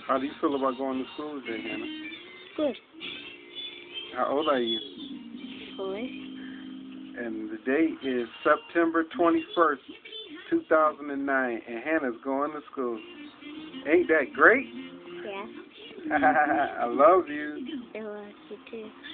How do you feel about going to school today, Hannah? Good. How old are you? 4. And the date is September 21st, 2009, and Hannah's going to school. Ain't that great? Yeah. I love you. I love you too.